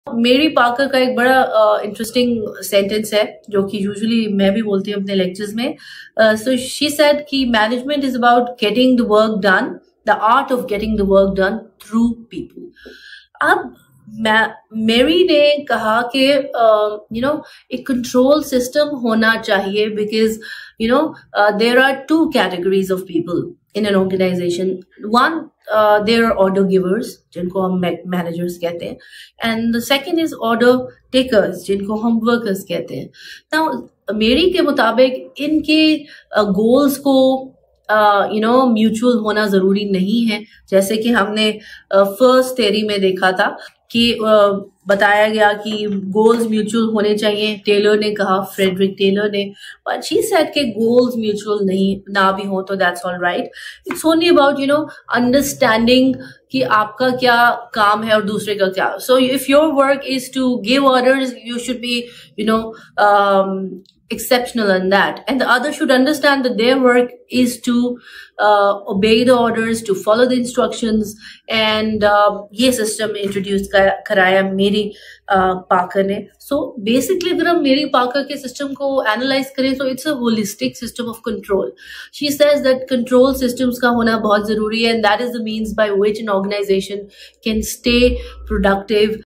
मेरी पाकर का एक बड़ा इंटरेस्टिंग सेंटेंस है जो कि यूजुअली मैं भी बोलती हूँ अपने लेक्चर्स में. सो शी सेड कि management is about getting the work done, the art of getting the work done through people. अब मेरी ने कहा कि एक कंट्रोल सिस्टम होना चाहिए because there are two categories of people in an organization. One, there are order givers, जिनको हम managers कहते हैं, and the second is order takers, जिनको हम workers कहते हैं. Now, मेरी के मुताबिक इनके goals को म्यूचुअल होना जरूरी नहीं है. जैसे कि हमने फर्स्ट थ्योरी में देखा था कि बताया गया कि गोल्स म्यूचुअल होने चाहिए. टेलर ने कहा, फ्रेडरिक टेलर ने, बट शी सेड के गोल्स म्यूचुअल नहीं ना भी हो तो that's all right. It's only about understanding कि आपका क्या काम है और दूसरे का क्या. So if your work is to give orders, you should be exceptional in that, and the other should understand that their work is to obey the orders, to follow the instructions. And ये system introduce कराया मेरी पाकर ने. So basically अगर हम मेरी पाकर के system को analyze करें, so it's a holistic system of control. She says that control systems का होना बहुत जरूरी है, and that is the means by which an organization can stay productive